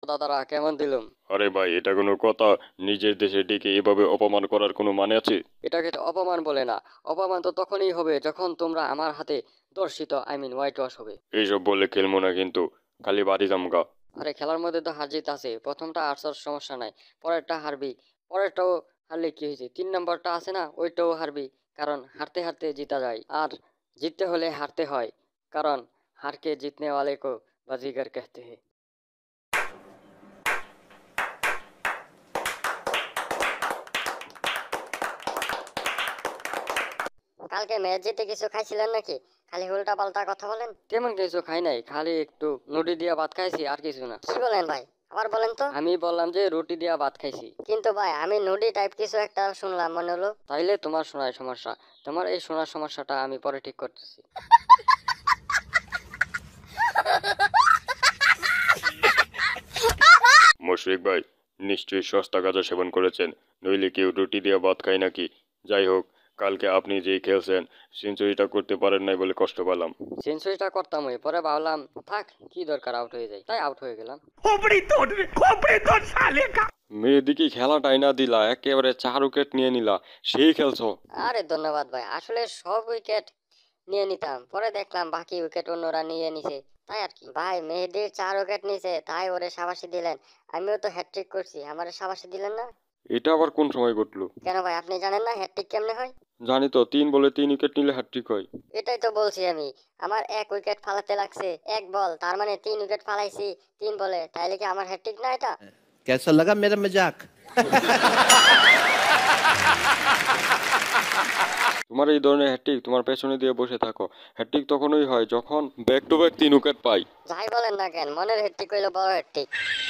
দাদারা কেমন দিলুম? আরে ভাই, এটা কোনো কথা? নিজের দেশে ডেকে এভাবে অপমান করার কোনো মানে আছে? এটাকে তো অপমান বলে না। অপমান তো তখনই হবে যখন তোমরা আমার হাতে দর্শিত হোয়াইট ওয়াশ হবে। এইসব বললে খেলবো না কিন্তু, খালি বাড়ি জামগা। আরে খেলার মধ্যে তো হার জিত আছে, প্রথমটা হারছস সমস্যা নাই, পরেরটা হারবি। পরেরটাও হারলে কি হয়েছে, 3 নম্বরটা আছে না, ওইটাও হারবি। কারণ হারতে হারতে জিতা যায়, আর জিততে হলে হারতে হয়। কারণ হারকে জিতনে वाले को बाजीगर कहते हैं। কালকে ম্যাচ জিতে কিছু খাইছিলেন নাকি? খালি উল্টা পাল্টা কথা বলেন। তেমন কিছু খাই নাই, খালি একটু রুটি দিয়া ভাত খাইছি, আর কিছু না। কি বলেন ভাই, আবার বলেন তো। আমি বললাম যে রুটি দিয়া ভাত খাইছি। কিন্তু ভাই আমি নুডি টাইপ কিছু একটা শুনলাম মনে হলো। তাইলে তোমার শোনায় সমস্যা, তোমার এই শোনার সমস্যাটা আমি পরে ঠিক করতেছি। মুশফিক ভাই, নিশ্চয়ই সস্তা গাঁজা সেবন করেছেন, নইলে কেউ রুটি দিয়ে ভাত খায় নাকি? যাই হোক, কালকে আপনি যেই খেলছেন সেঞ্চুরিটা করতে পারেন নাই বলে কষ্ট পেলাম। সেঞ্চুরিটা করতাম, ওই পরে ভাবলাম থাক, কি দরকার আউট হয়ে যায়, তাই আউট হয়ে গেলাম। মেয়েদিকে খেলাটাই না দিলা, একেবারে 4 উইকেট নিয়ে নিলা, সেই খেলছো। আরে ধন্যবাদ ভাই, আসলে সব উইকেট নিয়ে নিতাম, পরে দেখলাম বাকি উইকেট অন্যরা নিয়ে নিছে, তাই আর কি। ভাই মেহেদির 4 উইকেট নিছে, তাই ওরে শাবাশি দিলেন। আমিও তো হ্যাটট্রিক করছি, আমারে শাবাশি দিলেন না? এটা আবার কোন সময় ঘটলো? কেন ভাই, আপনি জানেন না হ্যাটট্রিক কেমনে হয়? জানি তো, 3 বলে 3 উইকেট নিলে হ্যাটট্রিক হয়। এটাই তো বলছি আমি। আমার 1 উইকেট ফালাতে লাগছে 1 বল, তার মানে 3 উইকেট ফালাইছি 3 বলে, তাইলে কি আমার হ্যাটট্রিক না এটা? कैसा लगा मेरा मजाक? তোমার এই ধরনের হ্যাটট্রিক তোমার পেছনে দিয়ে বসে থাকো। হ্যাটট্রিক তখনই হয় যখন ব্যাক টু ব্যাক 3 উইকেট পাই। যাই বলেন না কেন, মনের হ্যাটট্রিক হইলো বড় হ্যাটট্রিক।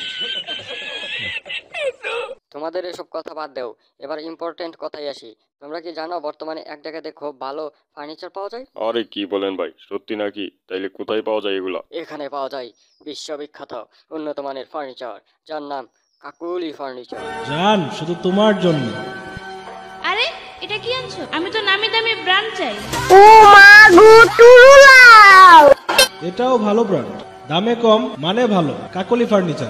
তোমাদের এসব কথা বাদ দাও, এবার ইম্পর্টেন্ট কথাই আসি। তোমরা কি জানো বর্তমানে এক জায়গাতে খুব ভালো ফার্নিচার পাওয়া যায়? আরে কি বলেন ভাই, সত্যি নাকি? তাইলে কোথায় পাওয়া যায় এগুলা? এখানে পাওয়া যায় বিশ্ববিখ্যাত উন্নত মানের ফার্নিচার, যার নাম কাকুলি ফার্নিচার। জান, শুধু তোমার জন্য। আরে এটা কি আনছো? আমি তো নামি দামি ব্র্যান্ড চাই। এটাও ভালো ব্র্যান্ড, দামে কম মানে ভালো। কাকলি ফার্নিচার।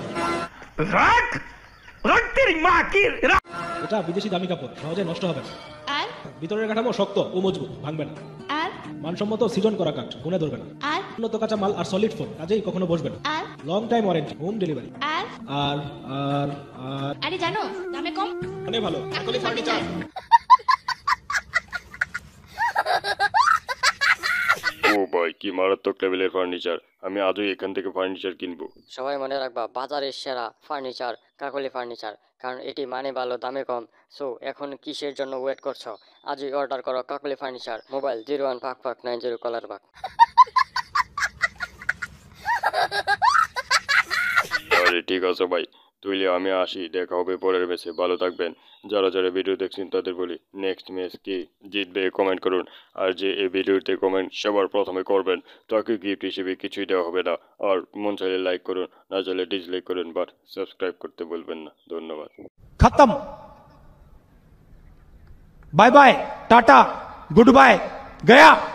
এটা বিদেশি দামি কাপড়, সহজে নষ্ট হবে না। আর ভিতরের কাঠামো শক্ত ও মজবুত, ভাঙবে না। আর মানসম্মত সিজন করা কাঠ, গুনে ধরবে না। আর উন্নত কাঁচা মাল আর সলিড ফোম, কাজেই কখনো বসবে না। আর long time warranty, home delivery. আর আর আর আর আরে জানো দামে কম মানে ভালো কাকলি ফার্নিচার। ও ভাই, কি মারাত্মক লেভেলের ফার্নিচার! আমি আজই এখান থেকে ফার্নিচার কিনবো। সবাই মনে রাখবা, বাজারের সেরা ফার্নিচার কাকলি ফার্নিচার, কারণ এটি মানে ভালো দামে কম। সো এখন কিসের জন্য ওয়েট করছো? আজই অর্ডার করো কাকলি ফার্নিচার। মোবাইল 015590 কলার বাগ। আরে ঠিক আছে ভাই, তুইলে আমি আসি, দেখা হবে পরের ম্যাচে। ভালো থাকবেন। যারা যারা ভিডিও দেখছেন তাদের বলি, নেক্সট ম্যাচ কি জিতবে কমেন্ট করুন। আর যে এই ভিডিওতে কমেন্ট সবার প্রথমে করবেন তাকে গিফট হিসেবে কিছুই দেওয়া হবে না। আর মন চাইলে লাইক করুন, না চাইলে ডিসলাইক করুন, বাট সাবস্ক্রাইব করতে বলবেন না। ধন্যবাদ। खत्म। Bye bye, tata, good bye, गया।